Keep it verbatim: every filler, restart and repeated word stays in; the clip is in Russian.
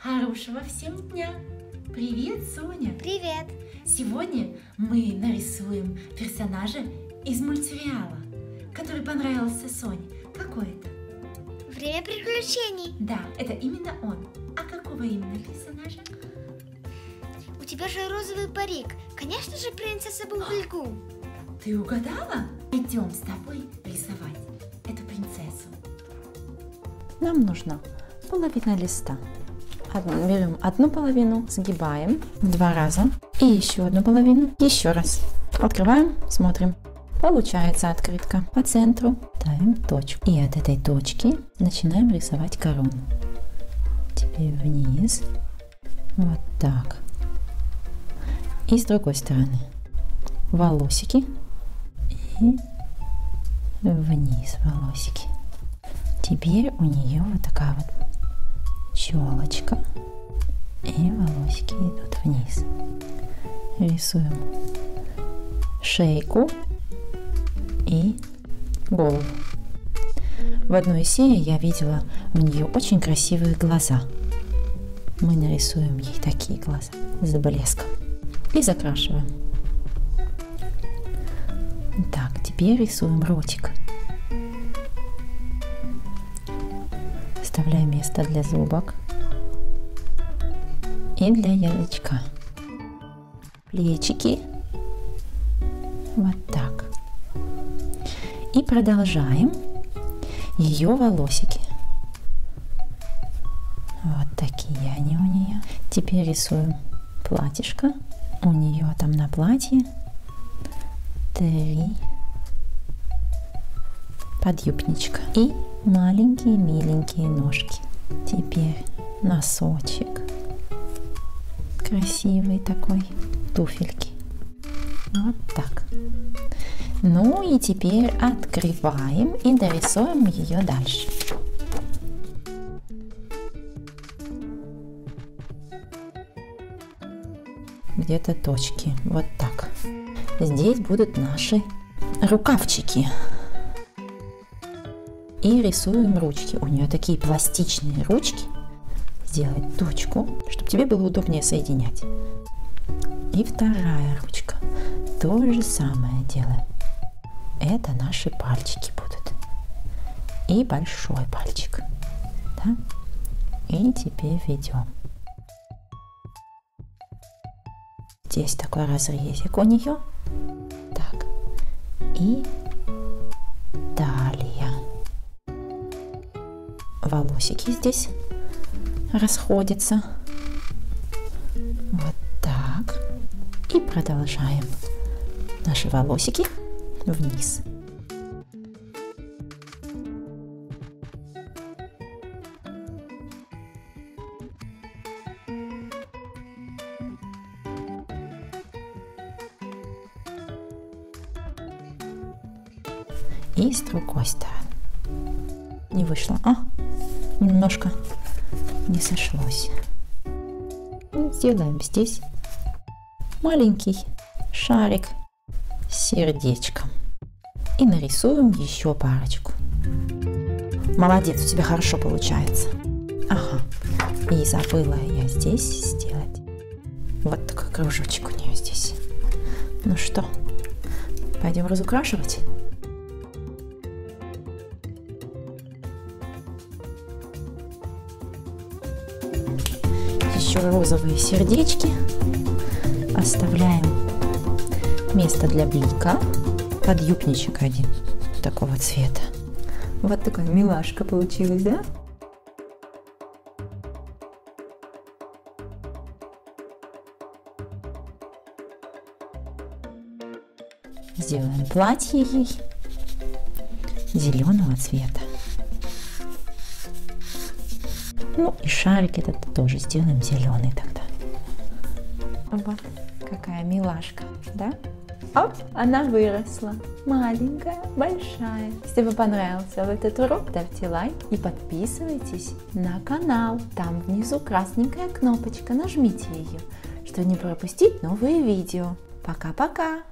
Хорошего всем дня! Привет, Соня! Привет! Сегодня мы нарисуем персонажа из мультсериала, который понравился Соне. Какой это? Время приключений. Да, это именно он. А какого именно персонажа? У тебя же розовый парик. Конечно же, принцесса Бумбульгу. Ты угадала? Идем с тобой рисовать эту принцессу. Нам нужна половина листа. Берем одну половину, сгибаем в два раза и еще одну половину, еще раз. Открываем, смотрим. Получается открытка. По центру ставим точку. И от этой точки начинаем рисовать корону. Теперь вниз. Вот так. И с другой стороны волосики. И вниз волосики. Теперь у нее вот такая вот челочка. И волосики идут вниз. Рисуем шейку и голову. В одной из серий я видела у нее очень красивые глаза. Мы нарисуем ей такие глаза с блеском. И закрашиваем. Так, теперь рисуем ротик. Оставляем место для зубок и для язычка. Плечики. Вот так. И продолжаем ее волосики. Вот такие они у нее. Теперь рисуем платьишко. У нее там на платье три подъюбничка и маленькие миленькие ножки. Теперь носочек красивый такой, туфельки. Вот так. Ну и теперь открываем и дорисуем ее дальше. Где-то точки. Вот так. Здесь будут наши рукавчики. И рисуем ручки. У нее такие пластичные ручки. Сделать точку, чтобы тебе было удобнее соединять. И вторая ручка. То же самое делаем. Это наши пальчики будут. И большой пальчик. Да? И теперь ведем. Здесь такой разрезик у нее. Так. И далее. Волосики здесь расходятся. Вот так. И продолжаем наши волосики вниз. И с другой стороны. Не вышло. А, немножко не сошлось. И сделаем здесь маленький шарик с сердечком. И нарисуем еще парочку. Молодец, у тебя хорошо получается. Ага. И забыла я здесь сделать вот такой кружочек у нее здесь. Ну что, пойдем разукрашивать? Еще розовые сердечки. Оставляем место для блика. Подъюбничек один такого цвета. Вот такая милашка получилась, да? Сделаем платье ей зеленого цвета. Ну и шарик этот тоже сделаем зеленый тогда. Вот какая милашка, да? Оп, она выросла. Маленькая, большая. Если вам понравился этот урок, ставьте лайк и подписывайтесь на канал. Там внизу красненькая кнопочка, нажмите ее, чтобы не пропустить новые видео. Пока-пока!